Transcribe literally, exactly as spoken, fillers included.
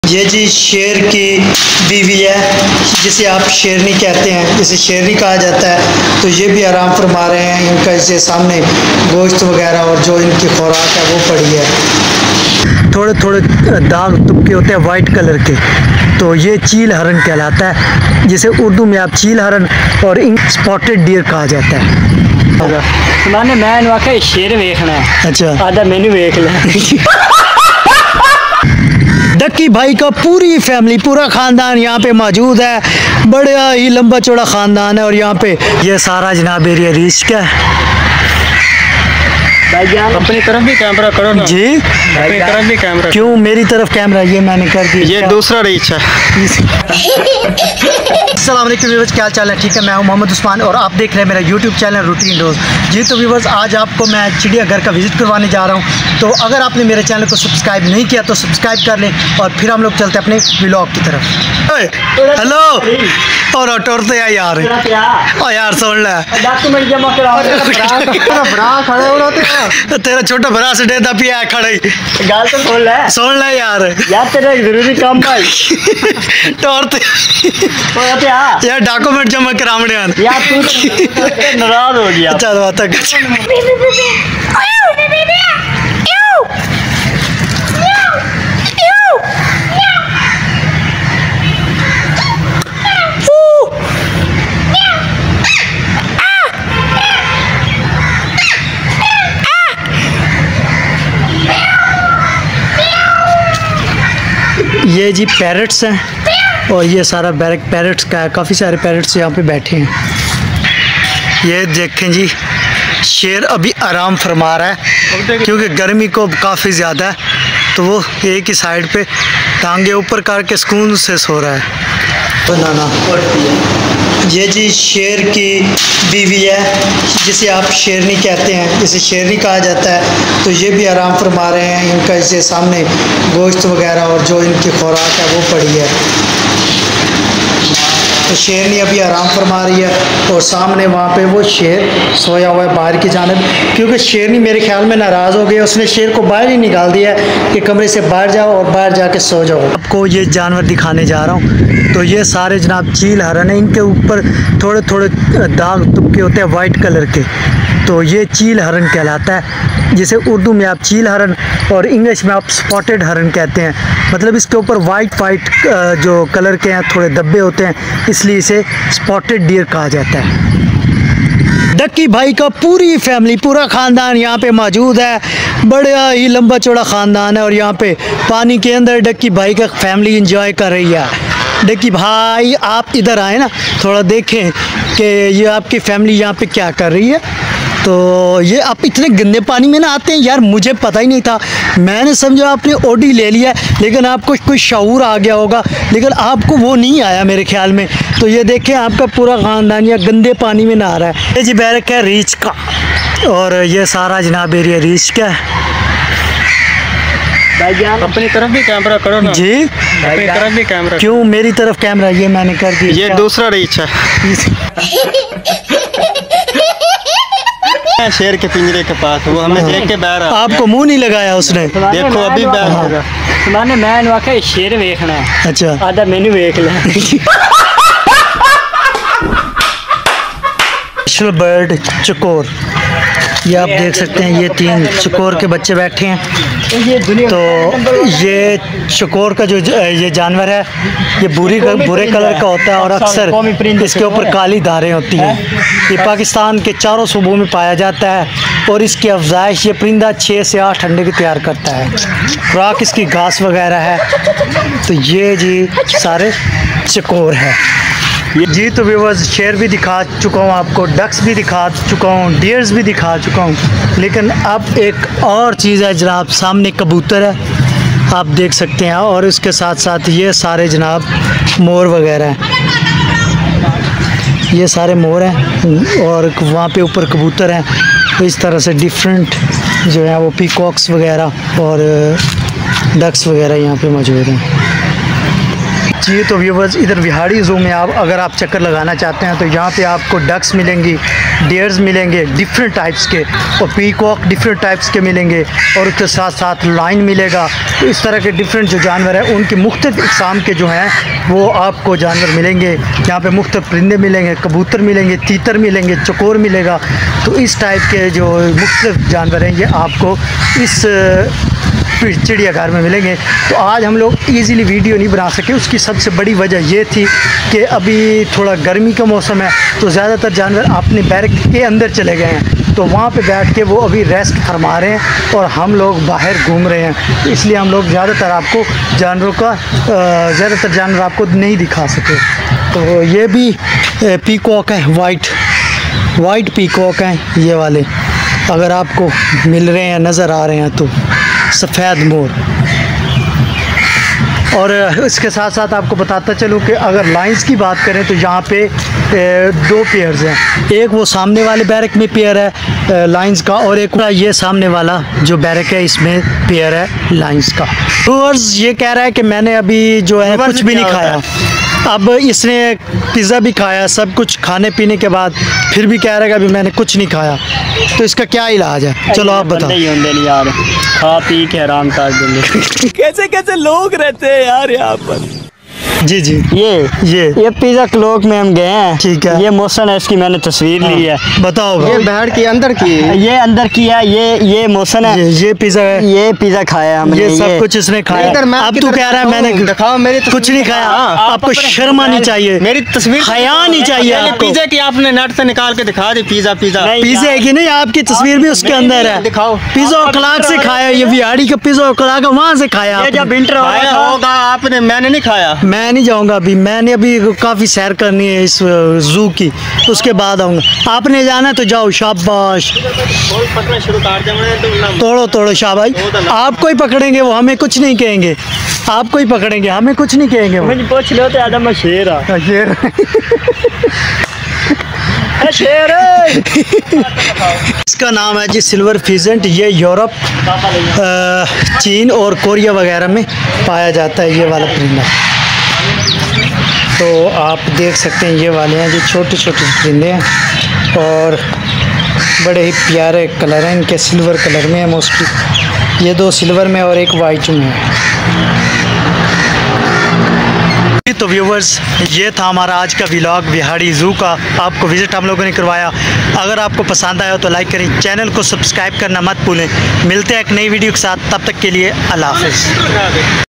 ये जी शेर की बीवी है, जिसे आप शेरनी कहते हैं, जिसे शेरनी कहा जाता है। तो ये भी आराम फरमा रहे हैं। इनका इसे सामने गोश्त वगैरह और जो इनकी खुराक है वो पड़ी है। थोड़े थोड़े दाग तुपके होते हैं वाइट कलर के, तो ये चील हरन कहलाता है, जिसे उर्दू में आप चील हरन और स्पॉटेड डियर कहा जाता है। मैंने मैं आखिया शेर वेखना है। अच्छा, आधा मैनू वेख ले। डक्की भाई का पूरी फैमिली, पूरा ख़ानदान यहाँ पे मौजूद है। बड़ा ही लंबा चौड़ा ख़ानदान है। और यहाँ पे ये सारा जनाब एरिया रिस्क है। भाईजान अपनी तरफ भी कैमरा करो ना जी, अपनी तरफ भी कैमरा। क्यों मेरी तरफ कैमरा? ये मैंने कर दिया। ये दूसरा रीच है। अस्सलाम वालेकुम व्यूअर्स, क्या हाल चाल है? ठीक है, मैं हूं मोहम्मद उस्मान और आप देख रहे हैं मेरा यूट्यूब चैनल रूटीन रोज़। जी तो व्यूअर्स, आज आपको मैं चिड़ियाघर का विज़िट करवाने जा रहा हूं। तो अगर आपने मेरे चैनल को सब्सक्राइब नहीं किया तो सब्सक्राइब कर लें और फिर हम लोग चलते हैं अपने व्लॉग की तरफ। हेलो और टोरते हैं यार। ओ यार सुन ले, डॉक्यूमेंट जमा कराओ। बड़ा खड़े हो रहे तेरा छोटा भरा से डेदा पिया है खड़े। गाल तो खोल ले, सुन ले यार। यार तेरा एक जरूरी काम भाई। टोरते यार डॉक्यूमेंट जमा करावने हैं यार, तू तो नाराज हो गया। चल बात कर। ये जी पैरट्स हैं और ये सारा बैरक पैरट्स का है। काफ़ी सारे पैरट्स यहाँ पे बैठे हैं। ये देखें जी, शेर अभी आराम फरमा रहा है क्योंकि गर्मी को काफ़ी ज़्यादा है, तो वो एक ही साइड पे टांगे ऊपर करके सुकून से सो रहा है। बनाना ये जी शेर की बीवी है, जिसे आप शेरनी कहते हैं, जिसे शेरनी कहा जाता है। तो ये भी आराम फरमा रहे हैं। इनका इसे सामने गोश्त वगैरह और जो इनकी खुराक है वो पड़ी है। तो शेरनी अभी आराम फरमा रही है और सामने वहाँ पे वो शेर सोया हुआ है बाहर की जानिब, क्योंकि शेरनी मेरे ख्याल में नाराज़ हो गई। उसने शेर को बाहर ही निकाल दिया है कि कमरे से बाहर जाओ और बाहर जाके सो जाओ। आपको ये जानवर दिखाने जा रहा हूँ। तो ये सारे जनाब चील हरन है। इनके ऊपर थोड़े थोड़े दाग तुपके होते हैं वाइट कलर के, तो ये चील हरन कहलाता है, जिसे उर्दू में आप चील हरन और इंग्लिश में आप स्पॉटेड हरन कहते हैं। मतलब इसके ऊपर वाइट वाइट जो कलर के हैं थोड़े धब्बे होते हैं, इसलिए इसे स्पॉटेड डियर कहा जाता है। डक्की भाई का पूरी फैमिली, पूरा ख़ानदान यहाँ पे मौजूद है। बड़ा ही लंबा चौड़ा ख़ानदान है और यहाँ पे पानी के अंदर डक्की भाई का फैमिली इंजॉय कर रही है। डक्की भाई आप इधर आए ना, थोड़ा देखें कि ये आपकी फैमिली यहाँ पे क्या कर रही है। तो ये आप इतने गंदे पानी में ना आते हैं यार, मुझे पता ही नहीं था। मैंने समझा आपने ओडी ले लिया, लेकिन आपको कोई शऊर आ गया होगा, लेकिन आपको वो नहीं आया मेरे ख्याल में। तो ये देखें आपका पूरा ख़ानदान या गंदे पानी में नहा रहा है। ये जी बैरक है रीच का और ये सारा जनाब एरिया रीच का है। भाईजान अपनी तरफ भी कैमरा करो ना जी, अपनी तरफ भी कैमरा। क्यों मेरी तरफ कैमरा? ये मैंने कर दिया। ये दूसरा रीच है। शेर के पिंजरे के पास वो हमें देख के बैठ रहा। आपको मुंह नहीं लगाया उसने? देखो अभी बैठ। मैंने मैं आखिया शेर वेखना है। अच्छा, आधा मैनू वेख ले। बर्ड चकोर, ये आप देख सकते हैं। ये तीन चकोर के बच्चे बैठे हैं। तो ये चकोर का जो ये जानवर है, ये बुरी बुरे कलर का होता है और अक्सर इसके ऊपर काली धारें होती हैं। ये पाकिस्तान के चारों सूबों में पाया जाता है और इसकी अफजाइश ये परिंदा छः से आठ अंडे की तैयार करता है। खुराक इसकी घास वगैरह है। तो ये जी सारे चकोर है जी। तो व्यूअर्स, शेर भी दिखा चुका हूँ आपको, डक्स भी दिखा चुका हूँ, डियर्स भी दिखा चुका हूँ, लेकिन अब एक और चीज़ है जनाब, सामने कबूतर है आप देख सकते हैं, और उसके साथ साथ ये सारे जनाब मोर वगैरह हैं। ये सारे मोर हैं और वहाँ पे ऊपर कबूतर हैं। तो इस तरह से डिफरेंट जो है वो पीकॉक्स वगैरह और डक्स वगैरह यहाँ पे मौजूद हैं। जी तो व्यूवर्स, इधर विहाड़ी ज़ू में आप अगर आप चक्कर लगाना चाहते हैं तो यहाँ पे आपको डक्स मिलेंगी, डियर्स मिलेंगे डिफरेंट टाइप्स के, और पीकॉक डिफरेंट टाइप्स के मिलेंगे, और उसके साथ साथ लाइन मिलेगा। तो इस तरह के डिफरेंट जो जानवर हैं उनके मुख्तलिफ इक़साम के जो हैं वो आपको जानवर मिलेंगे। यहाँ पे मुख्तलिफ परिंदे मिलेंगे, कबूतर मिलेंगे, तीतर मिलेंगे, चकोर मिलेगा। तो इस टाइप के जो मुख्तलिफ जानवर हैं ये आपको इस चिड़ियाघर में मिलेंगे। तो आज हम लोग इजीली वीडियो नहीं बना सके, उसकी सबसे बड़ी वजह ये थी कि अभी थोड़ा गर्मी का मौसम है, तो ज़्यादातर जानवर अपने बैरक के अंदर चले गए हैं, तो वहाँ पे बैठ के वो अभी रेस्ट फरमा रहे हैं और हम लोग बाहर घूम रहे हैं। इसलिए हम लोग ज़्यादातर आपको जानवरों का ज़्यादातर जानवर आपको नहीं दिखा सके। तो ये भी पीकॉक है, वाइट वाइट पीकॉक हैं ये वाले, अगर आपको मिल रहे हैं, नज़र आ रहे हैं, तो सफ़ेद मोर। और इसके साथ साथ आपको बताता चलूँ कि अगर लाइंस की बात करें तो यहाँ पे दो पेयर्स हैं। एक वो सामने वाले बैरक में पेयर है लाइंस का, और एक ये सामने वाला जो बैरक है इसमें पेयर है लाइंस का। व्यूअर्स ये कह रहा है कि मैंने अभी जो है कुछ भी नहीं खाया। अब इसने पिज़्ज़ा भी खाया, सब कुछ खाने पीने के बाद फिर भी कह रहा है कि अभी मैंने कुछ नहीं खाया। तो इसका क्या इलाज है, चलो आप बताओ। यार खा पी के आराम कर देंगे। कैसे कैसे लोग रहते हैं यार यहाँ पर। जी जी ये ये ये पिज़्ज़ा क्लोक में हम गए हैं। ठीक है। ये मौसन है, इसकी मैंने तस्वीर ली है। बताओ। ये बहर की अंदर की ये अंदर की है, ये ये मौसन है, ये, ये पिज़्ज़ा है, ये पिज़्ज़ा खाया हमने, ये सब कुछ इसने खाया। अब तू कह रहा है मैंने दिखाओ मेरी कुछ नहीं खाया। आपको शर्म आनी चाहिए, मेरी तस्वीर हया नहीं चाहिए आपको। पिज़्ज़ा की आपने नेट से निकाल के दिखा दी। पिज़्ज़ा पिज़्ज़ा पिज़्ज़ा है कि नहीं, आपकी तस्वीर भी उसके अंदर है। दिखाओ। पिज़्ज़ा अखलाक से खाया, ये बिहाड़ी का पिज़्ज़ा अखलाक वहाँ से खाया। जब इंटर होगा आपने, मैंने नहीं खाया। मैं नहीं जाऊँगा अभी, मैंने अभी काफ़ी सैर करनी है इस जू की, उसके बाद आऊँगा। आपने जाना है तो जाओ, शाबाश। तोड़ो तोड़ो शाबाश। आपको ही पकड़ेंगे वो, हमें कुछ नहीं कहेंगे। आपको ही पकड़ेंगे, हमें कुछ नहीं कहेंगे। मुझे पूछ लो तो आधा मैं शेर आ शेर शेर इसका नाम है जी सिल्वर फिजेंट। ये यूरोप, चीन और कोरिया वगैरह में पाया जाता है ये वाला परिंदा। तो आप देख सकते हैं ये वाले हैं जो छोटे छोटे परिंदे हैं और बड़े ही प्यारे कलर हैं इनके, सिल्वर कलर में है मोस्टली। ये दो सिल्वर में और एक वाइट में है। तो व्यूवर्स ये था हमारा आज का व्लॉग विहाड़ी ज़ू का, आपको विज़िट हम लोगों ने करवाया। अगर आपको पसंद आया तो लाइक करें, चैनल को सब्सक्राइब करना मत भूलें। मिलते हैं एक नई वीडियो के साथ, तब तक के लिए अल्लाह हाफ़िज़।